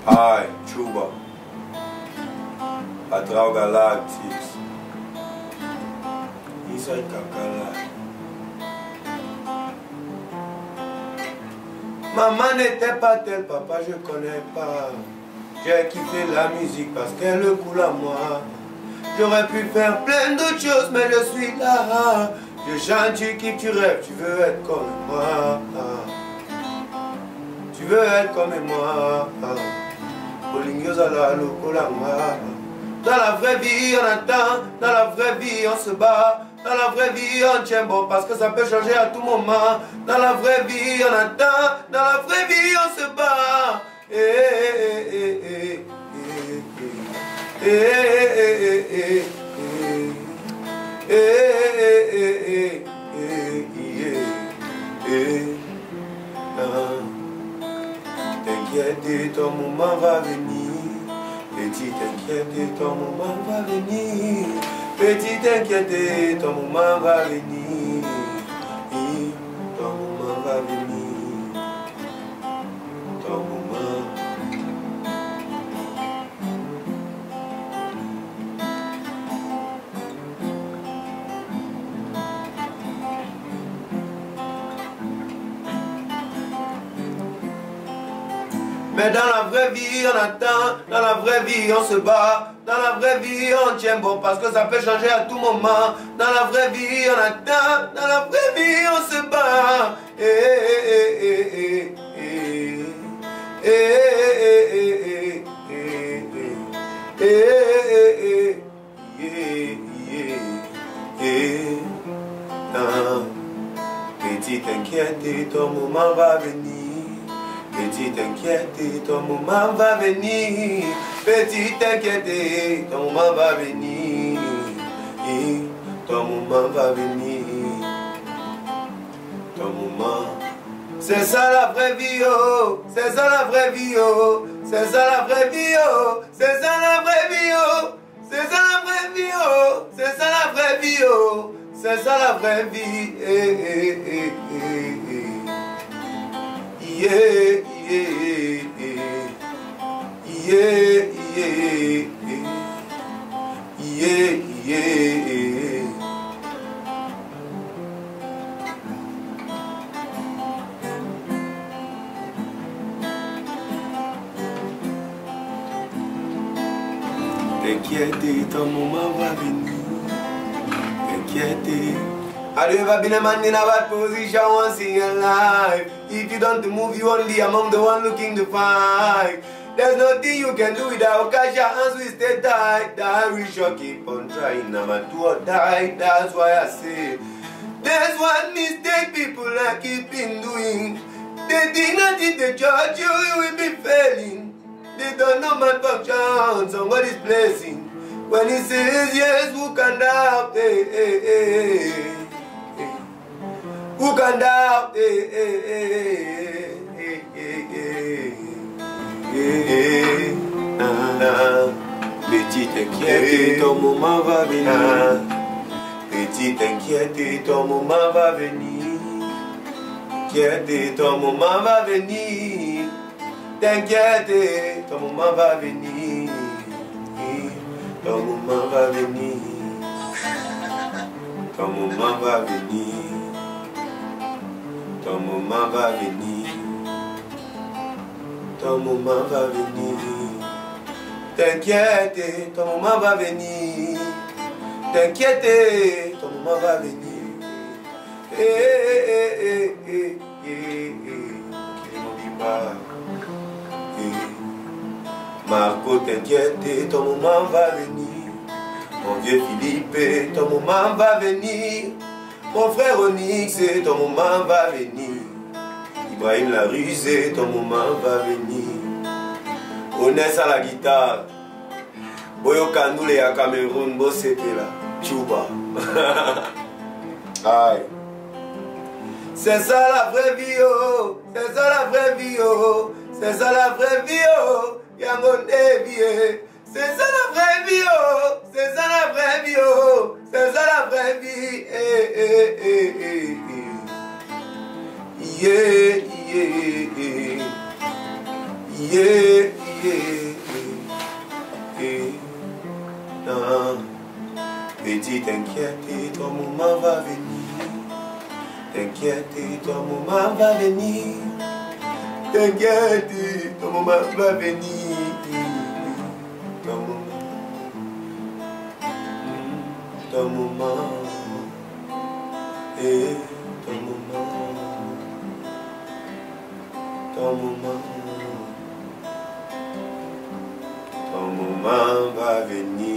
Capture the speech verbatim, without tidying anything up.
Hi, Chuba. Atrás Galactics. Inside Kakala. Maman n'était pas telle, papa je connais pas. J'ai kiffé la musique parce qu'elle coule à moi. J'aurais pu faire plein d'autres choses, mais je suis là. Je chante, tu kiffes, tu rêves, tu veux être comme moi. Tu veux être comme moi. Dans la vraie vie, on attend. Dans la vraie vie, on se bat. Dans la vraie vie, on tient bon parce que ça peut changer à tout moment. Dans la vraie vie, on attend. Dans la vraie vie, on se bat. Eh, eh, eh, eh, eh, eh, eh, eh, eh, eh, t'inquiète, ton moment va venir. Petit, t'inquiète, ton moment va venir. Petit, t'inquiète, ton moment va venir. Ton moment va venir. Ton moment. Mais dans la vraie vie, on attend. Dans la vraie vie, on se bat. Dans la vraie vie, on tient bon parce que ça peut changer à tout moment. Dans la vraie vie, on attend. Dans la vraie vie, on se bat. Eh, eh, eh, eh, eh, eh, eh, eh, eh, eh, eh, petit, t'inquiète, ton moment va venir. Petit, t'inquiète, ton moment va venir. Petit, t'inquiète, ton moment va venir. Ton moment va venir. Ton moment. C'est ça la vraie vie, oh. C'est ça la vraie vie, oh. C'est ça la vraie vie, oh. C'est ça la vraie vie, oh. C'est ça la vraie vie, oh. C'est ça la vraie vie, oh. C'est ça la vraie vie. Eh, eh, eh, eh, eh. Yeah, yeah, yeah, yeah, yeah, yeah. T'inquiète, ton moment va venir. T'inquiète. Have you ever been a man in a bad position once in your life? If you don't move, you only among the one looking to fight. There's nothing you can do without cash, your hands will stay tight. That we shall keep on trying, I'm a do or die. That's why I say, there's one mistake people are keeping doing. They think that if they judge you, you will be failing. They don't know man function, somebody's blessing. When he says yes, who can doubt? Hey, hey, hey, hey. Who can doubt? Eh, eh, eh, eh, eh, eh, eh, ah, petit, t'inquiète, ton moment va venir. Petit, t'inquiète, ton moment va venir. T'inquiète, ton moment va venir. T'inquiète, ton moment va venir. Ton moment va venir. Ton moment va venir. Ton moment va venir. Ton moment va venir. T'inquiète, ton moment va venir. T'inquiète, ton moment va venir. Eh, eh, eh, eh, eh, eh, eh. Marco, t'inquiète, ton moment va venir. Mon vieux Philippe, ton moment va venir. Mon frère Onyx, ton moment va venir. Ibrahim la rusée, ton moment va venir. Onès à la guitare. Boyo Kandoule à Cameroun, Bo c'était là. Chuba. Aïe. C'est ça la vraie vie, oh. C'est ça la vraie vie, oh. C'est ça la vraie vie, oh. Yangon dévié. C'est ça la vraie vie, oh. C'est ça la vraie vie, oh. C'est ça la vraie vie. Eh, eh, eh, eh, eh. Yeah, yeah, yeah. Yeah, eh, eh, eh, non. Petit, t'inquiète, ton moment va venir. T'inquiète, ton moment va venir. T'inquiète, ton moment va venir. Ton moment. Ton moment. Et ton moment. Ton moment. Ton moment va venir.